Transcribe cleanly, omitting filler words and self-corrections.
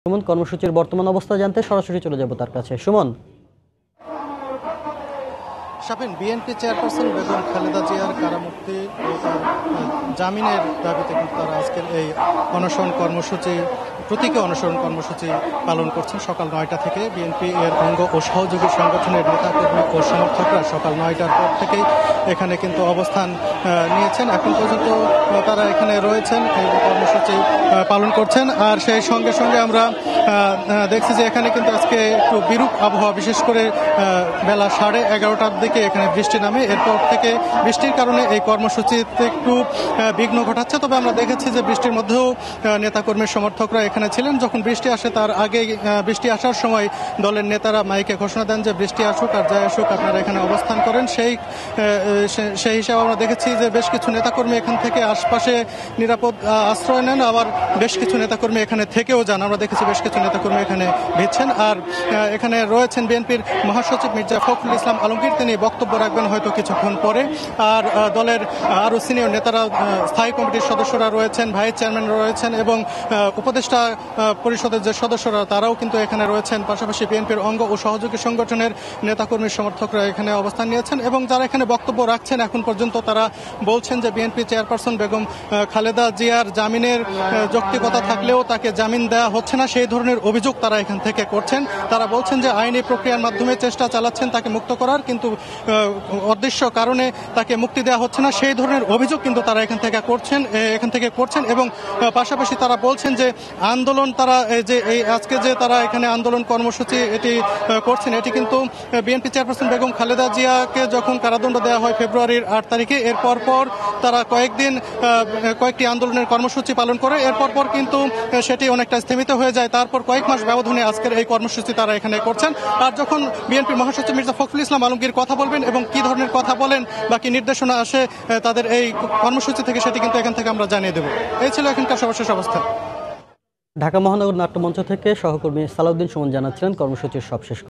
সুমন কর্মসূচির বর্তমান অবস্থা জানতে সরাসরি চলে যাব তার কাছে। সুমন। শাফিন, বিএনপি চেয়ারপারসন বেগম খালেদা জিয়ার কারামুক্তি ও তার জামিনের দাবিতে কিন্তু তারা আজকের এই অনশন কর্মসূচি প্রতীকী অনশন কর্মসূচি পালন করছেন সকাল ৯টা থেকে। বিএনপি এর অঙ্গ ও সহযোগী সংগঠনের নেতাকর্মী ও সমর্থকরা সকাল ৯টার পর থেকেই এখানে কিন্তু অবস্থান নিয়েছেন। এখন পর্যন্ত তারা এখানে রয়েছেন, এই কর্মসূচি পালন করছেন। আর সেই সঙ্গে সঙ্গে আমরা দেখছি যে এখানে কিন্তু আজকে একটু বিরূপ আবহাওয়া, বিশেষ করে বেলা 11:30টার দিকে এখানে বৃষ্টি নামে। এরপর থেকে বৃষ্টির কারণে এই কর্মসূচিতে একটু বিঘ্ন ঘটাচ্ছে। তবে আমরা দেখেছি যে বৃষ্টির মধ্যেও নেতাকর্মীর সমর্থকরা এখানে ছিলেন। যখন বৃষ্টি আসে তার আগে বৃষ্টি আসার সময় দলের নেতারা মাইকে ঘোষণা দেন যে বৃষ্টি আসুক আর যাই আসুক আপনারা এখানে অবস্থান করেন। সেই হিসাবে আমরা দেখেছি যে বেশ কিছু নেতাকর্মী এখান থেকে আশপাশে নিরাপদ আশ্রয় নেন, আবার বেশ কিছু নেতাকর্মী এখানে থেকেও যান। আমরা দেখেছি বেশ কিছু নেতাকর্মী এখানে ভিড়ছেন। আর এখানে রয়েছেন বিএনপির মহাসচিব মির্জা ফখরুল ইসলাম আলমগীর, তিনি বক্তব্য রাখবেন হয়তো কিছুক্ষণ পরে। আর দলের আরও সিনিয়র নেতারা, স্থায়ী কমিটির সদস্যরা রয়েছেন, ভাইস চেয়ারম্যান রয়েছেন এবং উপদেষ্টা পরিষদের যে সদস্যরা তারাও কিন্তু এখানে রয়েছেন। পাশাপাশি বিএনপির অঙ্গ ও সহযোগী সংগঠনের নেতাকর্মী সমর্থকরা এখানে অবস্থান নিয়েছেন এবং যারা এখানে বক্তব্য রাখছেন এখন পর্যন্ত তারা বলছেন যে বিএনপি চেয়ারপারসন বেগম খালেদা জিয়ার জামিনের যৌক্তিকতা থাকলেও তাকে জামিন দেওয়া হচ্ছে না, সেই ধরনের অভিযোগ তারা এখান থেকে করছেন। তারা বলছেন যে আইনি প্রক্রিয়ার মাধ্যমে চেষ্টা চালাচ্ছেন তাকে মুক্ত করার, কিন্তু অদৃশ্য কারণে তাকে মুক্তি দেওয়া হচ্ছে না, সেই ধরনের অভিযোগ কিন্তু তারা এখান থেকে করছেন। এবং পাশাপাশি তারা বলছেন যে আন্দোলন তারা যে এই আজকে যে তারা এখানে আন্দোলন কর্মসূচি এটি করছেন, এটি কিন্তু বিএনপি চেয়ারপারসন বেগম খালেদা জিয়াকে যখন কারাদণ্ড দেওয়া হয় ফেব্রুয়ারির 8 তারিখে, এরপর তারা কয়েকটি আন্দোলনের কর্মসূচি পালন করে। এরপর কিন্তু সেটি অনেকটা স্থগিত হয়ে যায়। তারপর কয়েক মাস ব্যবধানে আজকের এই কর্মসূচি তারা এখানে করছেন। আর যখন বিএনপি মহাসচিব মির্জা ফখরুল ইসলাম আলমগীর কথা বলবেন এবং কি ধরনের কথা বলেন বা কি নির্দেশনা আসে তাদের এই কর্মসূচি থেকে, সেটি কিন্তু এখান থেকে আমরা জানিয়ে দেব। এই ছিল এখানকার সর্বশেষ অবস্থা। ঢাকা মহানগর নাট্যমঞ্চ থেকে সহকর্মী সালাউদ্দিন সুমন জানাচ্ছিলেন কর্মসূচির সবশেষ